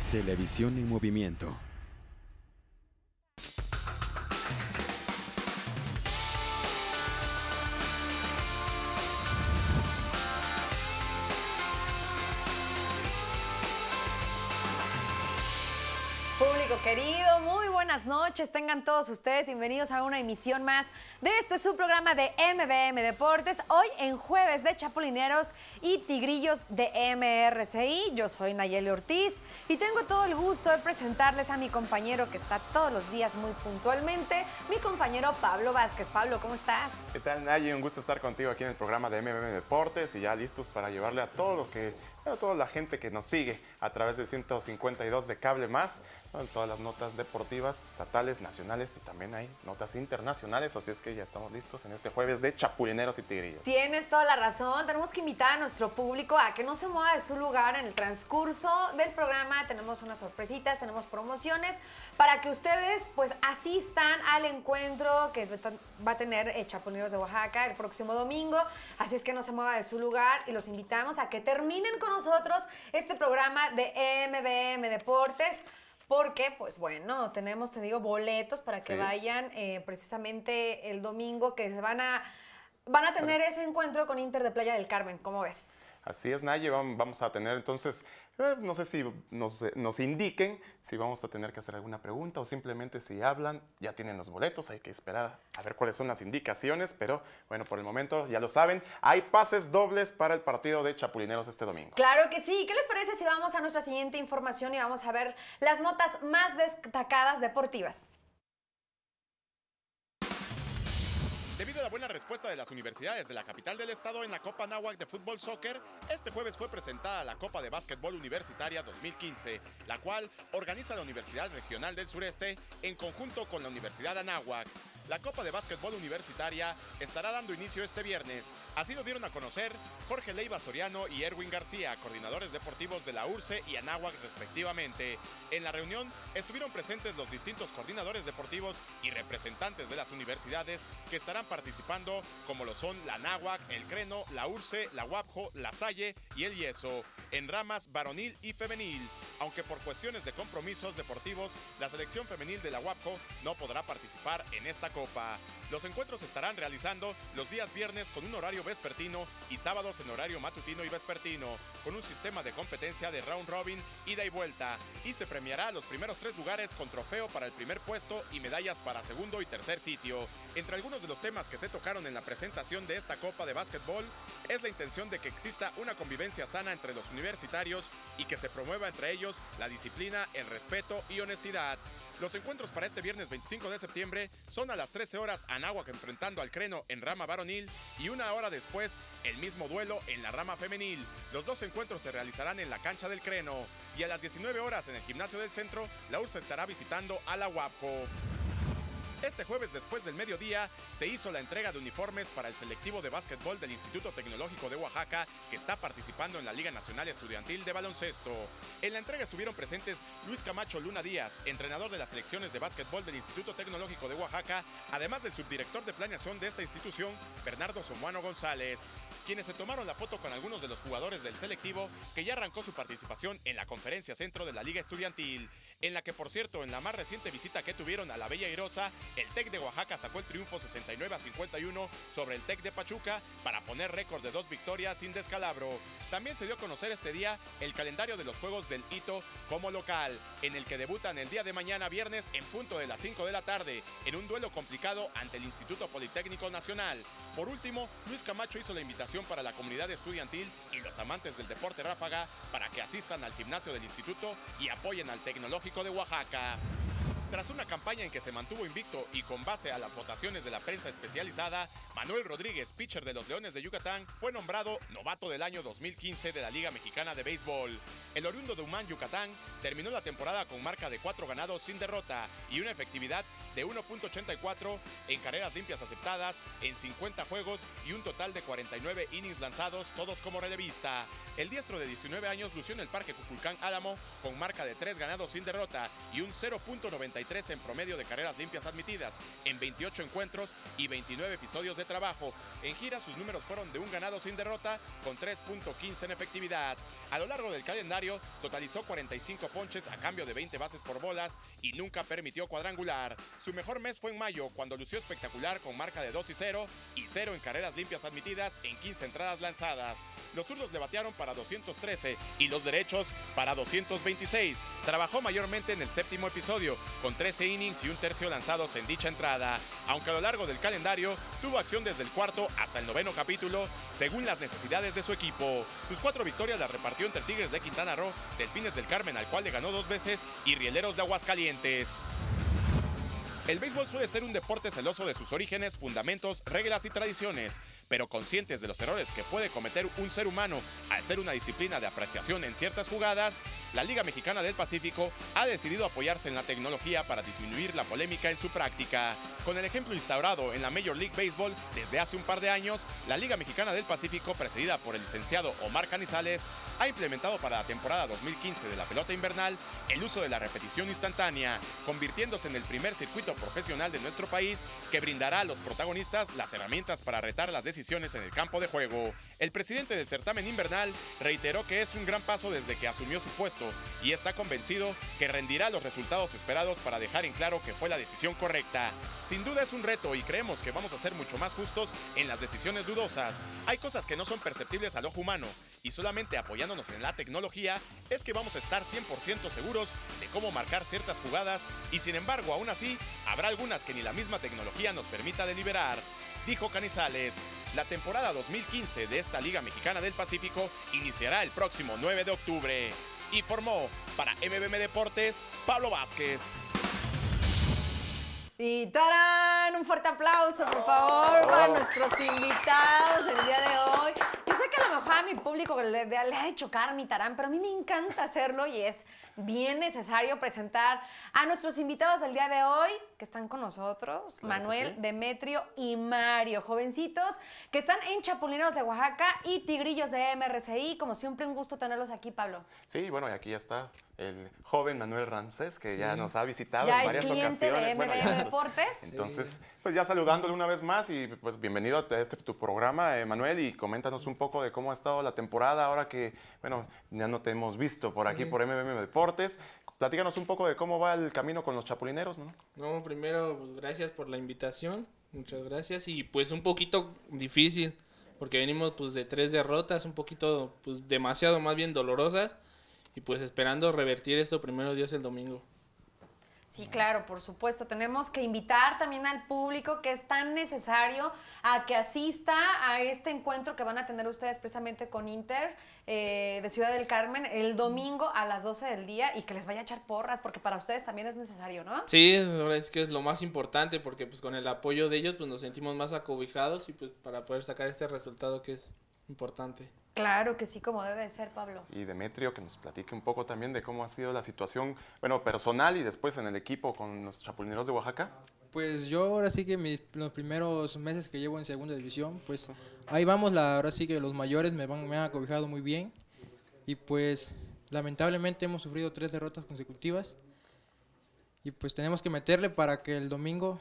Televisión en movimiento. Público querido, muy buenas noches, tengan todos ustedes bienvenidos a una emisión más de este su programa de MBM Deportes, hoy en jueves de Chapulineros y Tigrillos de MRCI. Yo soy Nayeli Ortiz y tengo todo el gusto de presentarles a mi compañero que está todos los días muy puntualmente, mi compañero Pablo Vázquez. Pablo, ¿cómo estás? ¿Qué tal, Nayeli? Un gusto estar contigo aquí en el programa de MBM Deportes y ya listos para llevarle a toda la gente que nos sigue a través de 152 de Cable Más, todas las notas deportivas, estatales, nacionales y también hay notas internacionales, así es que ya estamos listos en este jueves de Chapulineros y Tigrillos. Tienes toda la razón, tenemos que invitar a nuestro público a que no se mueva de su lugar en el transcurso del programa. Tenemos unas sorpresitas, tenemos promociones para que ustedes pues asistan al encuentro que va a tener Chapulineros de Oaxaca el próximo domingo, así es que no se mueva de su lugar y los invitamos a que terminen con nosotros este programa de MBM Deportes, porque, pues bueno, tenemos, te digo, boletos para que vayan precisamente el domingo, que se van a tener ese encuentro con Inter de Playa del Carmen. ¿Cómo ves? Así es, Naye, vamos a tener entonces, no sé si nos indiquen si vamos a tener que hacer alguna pregunta o simplemente si hablan, ya tienen los boletos, hay que esperar a ver cuáles son las indicaciones, pero bueno, por el momento ya lo saben, hay pases dobles para el partido de Chapulineros este domingo. Claro que sí. ¿Qué les parece si vamos a nuestra siguiente información y vamos a ver las notas más destacadas deportivas? Debido a la buena respuesta de las universidades de la capital del estado en la Copa Anáhuac de Fútbol Soccer, este jueves fue presentada la Copa de Básquetbol Universitaria 2015, la cual organiza la Universidad Regional del Sureste en conjunto con la Universidad Anáhuac. La Copa de Básquetbol Universitaria estará dando inicio este viernes. Así lo dieron a conocer Jorge Leiva Soriano y Erwin García, coordinadores deportivos de la URCE y Anáhuac respectivamente. En la reunión estuvieron presentes los distintos coordinadores deportivos y representantes de las universidades que estarán participando, como lo son la Anáhuac, el Creno, la URCE, la UAPJO, la Salle y el Yeso, en ramas varonil y femenil. Aunque por cuestiones de compromisos deportivos, la selección femenil de la UAPJO no podrá participar en esta copa. Los encuentros se estarán realizando los días viernes con un horario vespertino y sábados en horario matutino y vespertino, con un sistema de competencia de round robin, ida y vuelta, y se premiará a los primeros 3 lugares con trofeo para el primer puesto y medallas para segundo y tercer sitio. Entre algunos de los temas que se tocaron en la presentación de esta Copa de Básquetbol es la intención de que exista una convivencia sana entre los universitarios y que se promueva entre ellos la disciplina, el respeto y honestidad. Los encuentros para este viernes 25 de septiembre son a las 13 horas Anáhuac enfrentando al Creno en rama varonil y una hora después el mismo duelo en la rama femenil. Los dos encuentros se realizarán en la cancha del Creno y a las 19 horas en el gimnasio del centro la URSS estará visitando a la UAPJO. Este jueves después del mediodía se hizo la entrega de uniformes para el selectivo de básquetbol del Instituto Tecnológico de Oaxaca que está participando en la Liga Nacional Estudiantil de Baloncesto. En la entrega estuvieron presentes Luis Camacho Luna Díaz, entrenador de las selecciones de básquetbol del Instituto Tecnológico de Oaxaca, además del subdirector de planeación de esta institución, Bernardo Somuano González, quienes se tomaron la foto con algunos de los jugadores del selectivo que ya arrancó su participación en la conferencia centro de la Liga Estudiantil, en la que por cierto en la más reciente visita que tuvieron a la Bella Airosa, el TEC de Oaxaca sacó el triunfo 69-51 sobre el TEC de Pachuca para poner récord de 2 victorias sin descalabro. También se dio a conocer este día el calendario de los Juegos del Hito como local, en el que debutan el día de mañana viernes en punto de las 5 de la tarde, en un duelo complicado ante el Instituto Politécnico Nacional. Por último, Luis Camacho hizo la invitación para la comunidad estudiantil y los amantes del deporte ráfaga para que asistan al gimnasio del instituto y apoyen al Tecnológico de Oaxaca. Tras una campaña en que se mantuvo invicto y con base a las votaciones de la prensa especializada, Manuel Rodríguez, pitcher de los Leones de Yucatán, fue nombrado Novato del Año 2015 de la Liga Mexicana de Béisbol. El oriundo de Humán, Yucatán, terminó la temporada con marca de 4 ganados sin derrota y una efectividad de 1.84 en carreras limpias aceptadas en 50 juegos y un total de 49 innings lanzados, todos como relevista. El diestro de 19 años lució en el Parque Cuculcán Álamo con marca de 3 ganados sin derrota y un 0.91 .93 en promedio de carreras limpias admitidas en 28 encuentros y 29 episodios de trabajo. En gira sus números fueron de un ganado sin derrota con 3.15 en efectividad. A lo largo del calendario totalizó 45 ponches a cambio de 20 bases por bolas y nunca permitió cuadrangular. Su mejor mes fue en mayo, cuando lució espectacular con marca de 2-0 y 0 en carreras limpias admitidas en 15 entradas lanzadas. Los zurdos le batearon para 213 y los derechos para 226. Trabajó mayormente en el séptimo episodio, con 13 innings y un tercio lanzados en dicha entrada, aunque a lo largo del calendario tuvo acción desde el cuarto hasta el noveno capítulo, según las necesidades de su equipo. Sus 4 victorias las repartió entre Tigres de Quintana Roo, Delfines del Carmen, al cual le ganó 2 veces, y Rieleros de Aguascalientes. El béisbol suele ser un deporte celoso de sus orígenes, fundamentos, reglas y tradiciones, pero conscientes de los errores que puede cometer un ser humano al ser una disciplina de apreciación en ciertas jugadas, la Liga Mexicana del Pacífico ha decidido apoyarse en la tecnología para disminuir la polémica en su práctica. Con el ejemplo instaurado en la Major League Baseball desde hace un par de años, la Liga Mexicana del Pacífico, presidida por el licenciado Omar Canizales, ha implementado para la temporada 2015 de la pelota invernal el uso de la repetición instantánea, convirtiéndose en el primer circuito profesional de nuestro país que brindará a los protagonistas las herramientas para retar las decisiones en el campo de juego. El presidente del certamen invernal reiteró que es un gran paso desde que asumió su puesto y está convencido que rendirá los resultados esperados para dejar en claro que fue la decisión correcta. Sin duda es un reto y creemos que vamos a ser mucho más justos en las decisiones dudosas. Hay cosas que no son perceptibles al ojo humano y solamente apoyándonos en la tecnología es que vamos a estar 100% seguros de cómo marcar ciertas jugadas y sin embargo aún así habrá algunas que ni la misma tecnología nos permita deliberar, dijo Canizales. La temporada 2015 de esta Liga Mexicana del Pacífico iniciará el próximo 9 de octubre. Informó para MBM Deportes, Pablo Vázquez. Y ¡tarán! Un fuerte aplauso, por favor, para nuestros invitados el día de hoy. Yo sé que a lo mejor a mi público le ha de chocar mi tarán, pero a mí me encanta hacerlo y es bien necesario presentar a nuestros invitados del día de hoy, que están con nosotros, claro, Manuel, sí, Demetrio y Mario, jovencitos que están en Chapulineros de Oaxaca y Tigrillos de MRCI. Como siempre, un gusto tenerlos aquí, Pablo. Sí, bueno, y aquí ya está el joven Manuel Rancés, que sí, ya nos ha visitado ya en varias ocasiones. Ya es cliente de MBM Deportes. Entonces, sí, pues ya saludándole una vez más y pues bienvenido a tu programa, Manuel, y coméntanos un poco de cómo ha estado la temporada ahora que, bueno, ya no te hemos visto por aquí por MBM Deportes. Platícanos un poco de cómo va el camino con los chapulineros, ¿no? No, primero, pues, gracias por la invitación, muchas gracias, y pues un poquito difícil, porque venimos pues de 3 derrotas, un poquito, pues demasiado más bien dolorosas, y pues esperando revertir esto primero Dios el domingo. Sí, claro, por supuesto. Tenemos que invitar también al público, que es tan necesario, a que asista a este encuentro que van a tener ustedes precisamente con Inter de Ciudad del Carmen el domingo a las 12 del día y que les vaya a echar porras, porque para ustedes también es necesario, ¿no? Sí, ahora es que es lo más importante, porque pues con el apoyo de ellos pues nos sentimos más acobijados y pues para poder sacar este resultado que es importante. Claro que sí, como debe de ser, Pablo. Y Demetrio, que nos platique un poco también de cómo ha sido la situación, bueno, personal y después en el equipo con los Chapulineros de Oaxaca. Pues yo ahora sí que los primeros meses que llevo en segunda división, pues ahí vamos, ahora sí que los mayores me han acobijado muy bien y pues lamentablemente hemos sufrido 3 derrotas consecutivas y pues tenemos que meterle para que el domingo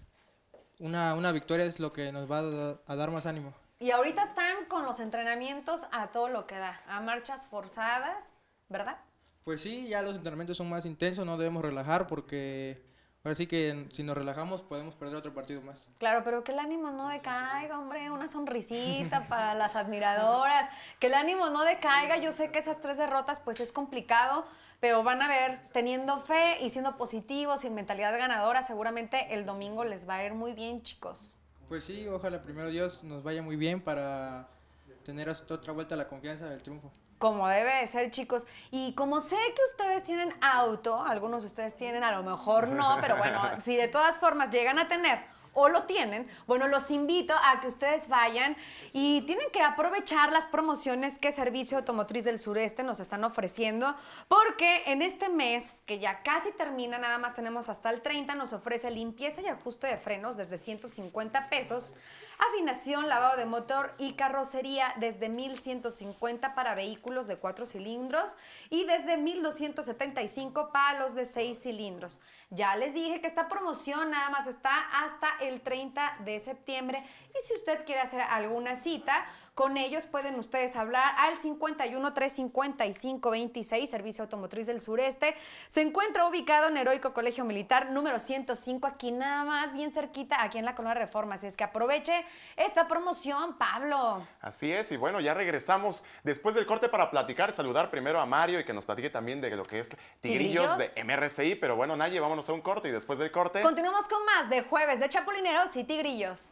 una victoria es lo que nos va a dar más ánimo. Y ahorita están con los entrenamientos a todo lo que da, a marchas forzadas, ¿verdad? Pues sí, ya los entrenamientos son más intensos, no debemos relajar porque ahora sí que si nos relajamos podemos perder otro partido más. Claro, pero que el ánimo no decaiga, hombre, una sonrisita para las admiradoras, que el ánimo no decaiga. Yo sé que esas 3 derrotas pues es complicado, pero van a ver, teniendo fe y siendo positivos y mentalidad ganadora, seguramente el domingo les va a ir muy bien, chicos. Pues sí, ojalá primero Dios nos vaya muy bien para tener hasta otra vuelta la confianza del triunfo. Como debe de ser, chicos. Y como sé que ustedes tienen auto, algunos de ustedes tienen, a lo mejor no, pero bueno, si de todas formas llegan a tener o lo tienen, bueno, los invito a que ustedes vayan y tienen que aprovechar las promociones que Servicio Automotriz del Sureste nos están ofreciendo, porque en este mes, que ya casi termina, nada más tenemos hasta el 30, nos ofrece limpieza y ajuste de frenos desde 150 pesos, afinación, lavado de motor y carrocería desde 1,150 para vehículos de 4 cilindros y desde 1,275 para los de 6 cilindros. Ya les dije que esta promoción nada más está hasta el 30 de septiembre y si usted quiere hacer alguna cita, con ellos pueden ustedes hablar al 51 355 26, Servicio Automotriz del Sureste. Se encuentra ubicado en Heroico Colegio Militar número 105, aquí nada más, bien cerquita, aquí en la Colonia Reforma. Así es que aproveche esta promoción, Pablo. Así es, y bueno, ya regresamos después del corte para platicar, saludar primero a Mario y que nos platique también de lo que es Tigrillos de MRCI. Pero bueno, Naye, vámonos a un corte y después del corte continuamos con más de Jueves de Chapulineros y Tigrillos.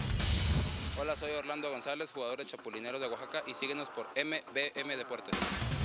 Hola, soy Orlando González, jugador de Chapulineros de Oaxaca y síguenos por MBM Deportes.